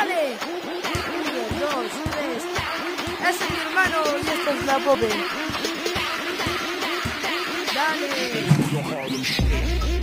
dale. 1, 2, 3. Ese es mi hermano y esta es la Bobe. Dale.